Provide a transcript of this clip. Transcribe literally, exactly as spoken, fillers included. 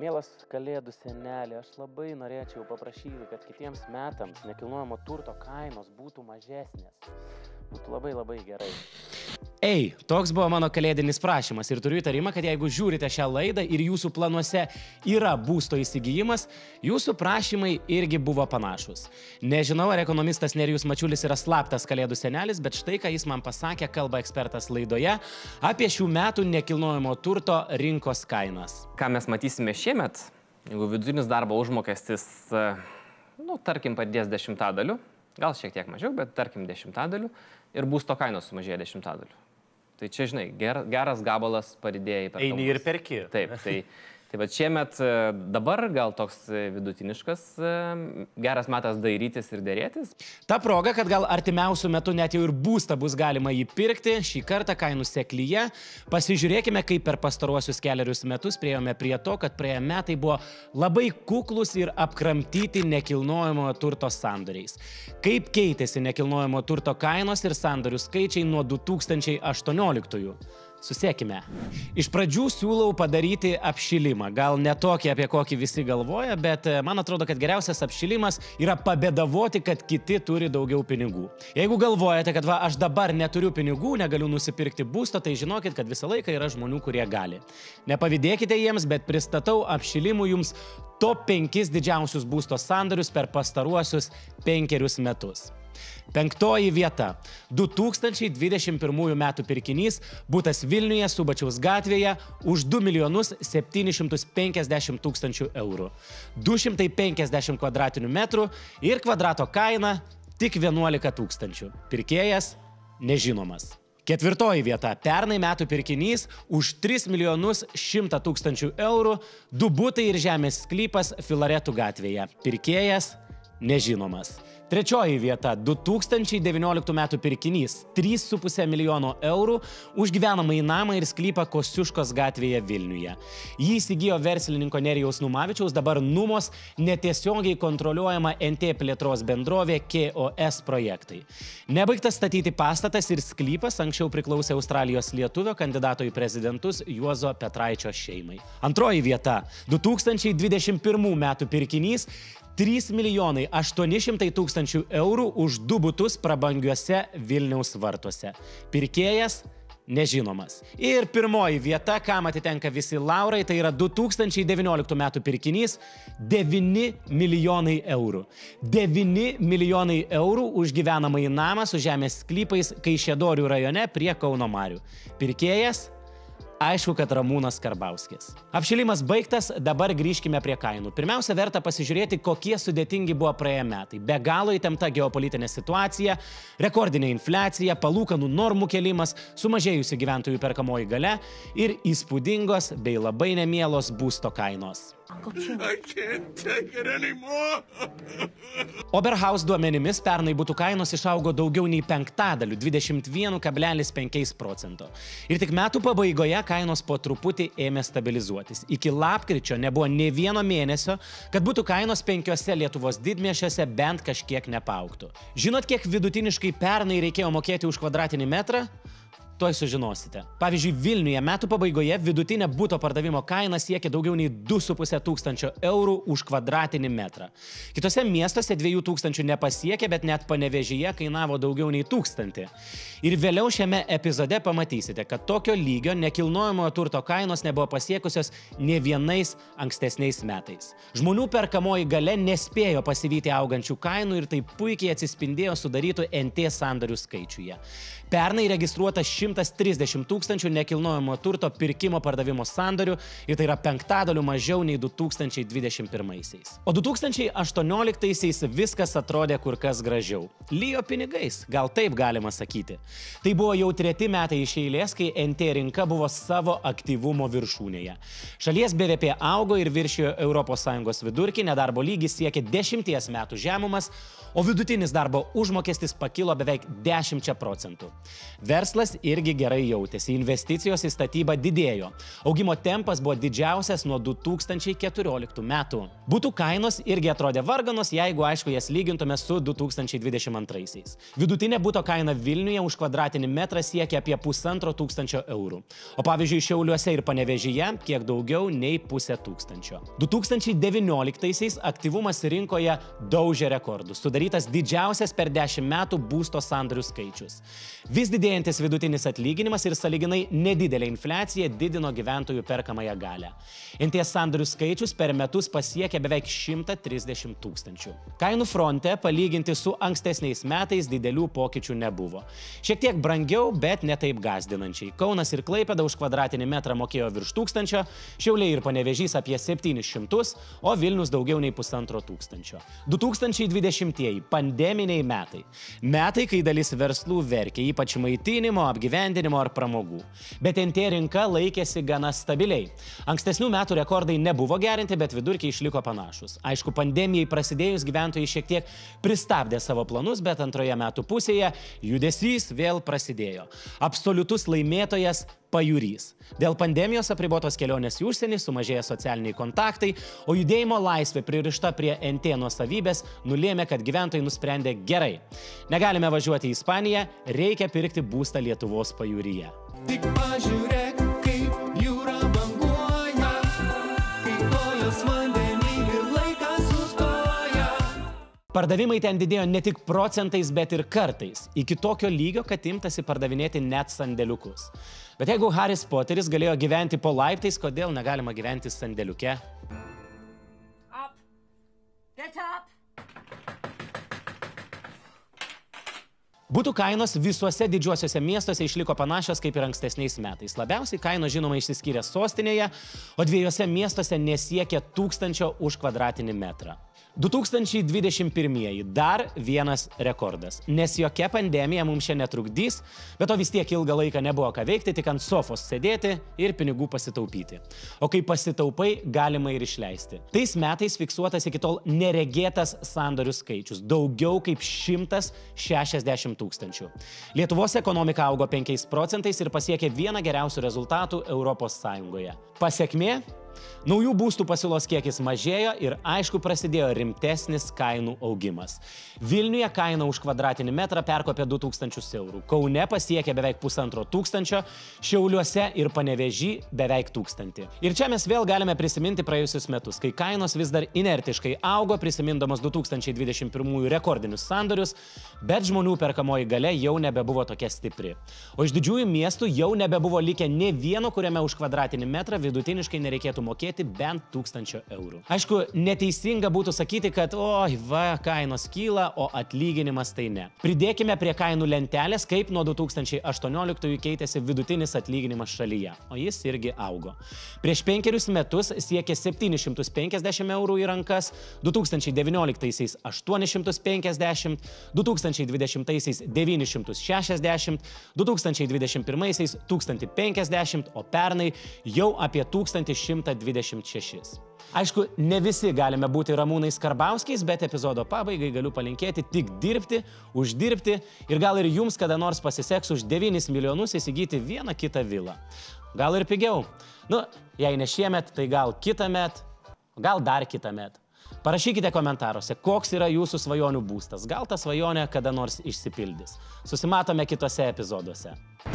Mielas Kalėdų senelė, aš labai norėčiau paprašyti, kad kitiems metams nekilnojamo turto kainos būtų mažesnės. Būtų labai labai gerai. Ei, toks buvo mano kalėdinis prašymas ir turiu įtarimą, kad jeigu žiūrite šią laidą ir jūsų planuose yra būsto įsigijimas, jūsų prašymai irgi buvo panašus. Nežinau, ar ekonomistas Nerijus Mačiulis yra slaptas kalėdų senelis, bet štai ką jis man pasakė, kalba ekspertas laidoje apie šių metų nekilnojamo turto rinkos kainas. Ką mes matysime šiemet, jeigu vidutinis darbo užmokestis, nu, tarkim, padės dešimtadaliu, gal šiek tiek mažiau, bet tarkim dešimtadaliu, ir būsto kainos sumažėja dešimtadaliu. Tai čia, žinai, ger, geras gabalas padidėja įperkamumas. Eini ir perki. Taip, tai, tai bet šiemet dabar gal toks vidutiniškas, geras metas dairytis ir dėrėtis. Ta proga, kad gal artimiausių metų net jau ir būstą bus galima jį pirkti, šį kartą kainų seklyje, pasižiūrėkime, kaip per pastaruosius keliarius metus priėjome prie to, kad praėję metai buvo labai kuklus ir apkramtyti nekilnojamo turto sandoriais. Kaip keitėsi nekilnojamo turto kainos ir sandorių skaičiai nuo du tūkstančiai aštuonioliktųjų. Susiekime. Iš pradžių siūlau padaryti apšilimą. Gal ne tokį, apie kokį visi galvoja, bet man atrodo, kad geriausias apšilimas yra pabėdavoti, kad kiti turi daugiau pinigų. Jeigu galvojate, kad va, aš dabar neturiu pinigų, negaliu nusipirkti būsto, tai žinokit, kad visą laiką yra žmonių, kurie gali. Nepavydėkite jiems, bet pristatau apšilimų jums top penkis didžiausius būsto sandorius per pastaruosius penkerius metus. Penktoji vieta. du tūkstančiai dvidešimt pirmųjų metų pirkinys, butas Vilniuje, Subačiaus gatvėje už du milijonus septynis šimtus penkiasdešimt tūkstančių eurų. du šimtai penkiasdešimt kvadratinių metrų ir kvadrato kaina tik vienuolika tūkstančių. Pirkėjas nežinomas. Ketvirtoji vieta. Pernai metų pirkinys už tris milijonus šimtą tūkstančių eurų, du butai ir žemės sklypas Filaretų gatvėje. Pirkėjas nežinomas. Trečioji vieta. du tūkstančiai devynioliktų metų pirkinys. trys su puse milijono eurų už gyvenamąjį namą ir sklypą Kosciuškos gatvėje Vilniuje. Jį įsigijo verslininko Nerijaus Numavičiaus, dabar Numos netiesiogiai kontroliuojama N T plėtros bendrovė K O S projektai. Nebaigtas statyti pastatas ir sklypas anksčiau priklausė Australijos lietuvio kandidato į prezidentus Juozo Petraičio šeimai. Antroji vieta. du tūkstančiai dvidešimt pirmų metų pirkinys. trys milijonai aštuoni šimtai tūkstančių eurų už du butus prabangiuose Vilniaus vartuose. Pirkėjas nežinomas. Ir pirmoji vieta, kam atitenka visi laurai, tai yra du tūkstančiai devynioliktų metų pirkinys devyni milijonai eurų. devyni milijonai eurų už gyvenamąjį namą su žemės sklypais Kaišiadorių rajone prie Kauno marių. Pirkėjas? Aišku, kad Ramūnas Karbauskis. Apšilimas baigtas, dabar grįžkime prie kainų. Pirmiausia, verta pasižiūrėti, kokie sudėtingi buvo praėję metai. Be galo įtempta geopolitinė situacija, rekordinė infliacija, palūkanų normų kėlimas, sumažėjusi gyventojų perkamoji galia ir įspūdingos bei labai nemielos būsto kainos. Oberhaus duomenimis pernai butų kainos išaugo daugiau nei penktadaliu, dvidešimt vienu kablelis penkiais procento. Ir tik metų pabaigoje kainos po truputį ėmė stabilizuotis. Iki lapkričio nebuvo nė vieno mėnesio, kad butų kainos penkiose Lietuvos didmiesčiuose bent kažkiek nepaaugtų. Žinot, kiek vidutiniškai pernai reikėjo mokėti už kvadratinį metrą? Tuoj sužinosite. Pavyzdžiui, Vilniuje metų pabaigoje vidutinė buto pardavimo kaina siekia daugiau nei du su puse tūkstančio eurų už kvadratinį metrą. Kitose miestuose dviejų tūkstančių nepasiekė, bet net Panevėžyje kainavo daugiau nei tūkstantį. Ir vėliau šiame epizode pamatysite, kad tokio lygio nekilnojamojo turto kainos nebuvo pasiekusios nė vienais ankstesniais metais. Žmonių perkamoji galia nespėjo pasivyti augančių kainų ir tai puikiai atsispindėjo sudarytų N T sandorių skaičiuje. Pernai registruota šimtas trisdešimt tūkstančių nekilnojamo turto pirkimo pardavimo sandorių ir tai yra penktadaliu mažiau nei du tūkstančiai dvidešimt pirmaisiais. O du tūkstančiai aštuonioliktaisiais viskas atrodė kur kas gražiau. Lijo pinigais, gal taip galima sakyti. Tai buvo jau treti metai iš eilės, kai N T rinka buvo savo aktyvumo viršūnėje. Šalies B V P augo ir viršijo Europos Sąjungos vidurkį, nedarbo lygis siekė dešimties metų žemumas, o vidutinis darbo užmokestis pakilo beveik dešimčia procentų. Verslas ir irgi gerai jautėsi, investicijos į statybą didėjo. Augimo tempas buvo didžiausias nuo du tūkstančiai keturioliktų metų. Butų kainos irgi atrodė varganos, jeigu aišku jas lygintume su du tūkstančiai dvidešimt antraisiais. Vidutinė buto kaina Vilniuje už kvadratinį metrą siekia apie pusantro tūkstančio eurų. O pavyzdžiui, Šiauliuose ir Panevėžyje kiek daugiau nei pusę tūkstančio. du tūkstančiai devynioliktaisiais aktyvumas rinkoje daužė rekordus. Sudarytas didžiausias per dešimt metų būsto sandorių skaičius. Vis didėjantis vidutinis atlyginimas ir sąlyginai nedidelė infliacija didino gyventojų perkamąją galią. N T S sandorių skaičius per metus pasiekė beveik šimtą trisdešimt tūkstančių. Kainų fronte palyginti su ankstesniais metais didelių pokyčių nebuvo. Šiek tiek brangiau, bet ne taip gąsdinančiai. Kaunas ir Klaipėda už kvadratinį metrą mokėjo virš tūkstančio, Šiauliai ir Panevėžys apie septynis šimtus, o Vilnius daugiau nei pusantro tūkstančio. du tūkstančiai dvidešimtieji – pandeminiai metai. Metai, kai dalis verslų verkė, ypač maitinimo, apgyvendinimo ar pramogų. Bet N T rinka laikėsi gana stabiliai. Ankstesnių metų rekordai nebuvo gerinti, bet vidurkiai išliko panašus. Aišku, pandemijai prasidėjus gyventojai šiek tiek pristabdė savo planus, bet antroje metų pusėje judesys vėl prasidėjo. Absoliutus laimėtojas pajūrys. Dėl pandemijos apribotos kelionės į užsienį, sumažėję socialiniai kontaktai, o judėjimo laisvė pririšta prie N T nuosavybės nulėmė, kad gyventojai nusprendė gerai. Negalime važiuoti į Ispaniją, reikia pirkti būstą Lietuvos pajūryje. Tik pažiūrėk, kaip jūra banguoja, kaip kojos vandenį ir laikas sustoja. Pardavimai ten didėjo ne tik procentais, bet ir kartais. Iki tokio lygio, kad imtasi pardavinėti net sandėliukus. Bet jeigu Haris Poteris galėjo gyventi po laiptais, kodėl negalima gyventi sandėliuke? Up. Get up. Butų kainos visuose didžiuosiuose miestuose išliko panašios kaip ir ankstesniais metais. Labiausiai kainos žinoma išsiskyrė sostinėje, o dviejose miestuose nesiekė tūkstančio už kvadratinį metrą. du tūkstančiai dvidešimt pirmieji – dar vienas rekordas. Nes jokia pandemija mums čia netrukdys, bet to vis tiek ilgą laiką nebuvo ką veikti, tik ant sofos sėdėti ir pinigų pasitaupyti. O kai pasitaupai, galima ir išleisti. Tais metais fiksuotas iki tol neregėtas sandorių skaičius – daugiau kaip šimtas šešiasdešimt tūkstančių. Lietuvos ekonomika augo penkiais procentais ir pasiekė vieną geriausių rezultatų Europos Sąjungoje. Pasekmė? Naujų būstų pasiūlos kiekis mažėjo ir aišku prasidėjo rimtesnis kainų augimas. Vilniuje kaina už kvadratinį metrą perkopė du tūkstančius eurų, Kaune pasiekė beveik pusantro tūkstančio, Šiauliuose ir Panevėžy beveik tūkstantį. Ir čia mes vėl galime prisiminti praėjusius metus, kai kainos vis dar inertiškai augo, prisimindamos du tūkstančiai dvidešimt pirmųjų rekordinius sandorius, bet žmonių perkamoji galia jau nebebuvo tokia stipri. O iš didžiųjų miestų jau nebebuvo likę nė vieno, kuriame už kvadratinį metrą vidutiniškai nereikėtų mokėti bent tūkstančio eurų. Aišku, neteisinga būtų sakyti, kad oi, va, kainos kyla, o atlyginimas tai ne. Pridėkime prie kainų lentelės, kaip nuo du tūkstančiai aštuonioliktųjų keitėsi vidutinis atlyginimas šalyje, o jis irgi augo. Prieš penkerius metus siekė septynis šimtus penkiasdešimt eurų į rankas, du tūkstančiai devynioliktaisiais aštuonis šimtus penkiasdešimt, du tūkstančiai dvidešimtaisiais devynis šimtus šešiasdešimt, du tūkstančiai dvidešimt pirmaisiais tūkstantį penkiasdešimt, o pernai jau apie tūkstantį šimtą dvidešimt šešis. Aišku, ne visi galime būti Ramūnais Karbauskiais, bet epizodo pabaigai galiu palinkėti tik dirbti, uždirbti ir gal ir jums kada nors pasiseks už devynis milijonus įsigyti vieną kitą vilą. Gal ir pigiau. Nu, jei ne šiemet, tai gal kitąmet, gal dar kitąmet. Parašykite komentaruose, koks yra jūsų svajonių būstas. Gal ta svajonė kada nors išsipildys. Susimatome kitose epizoduose.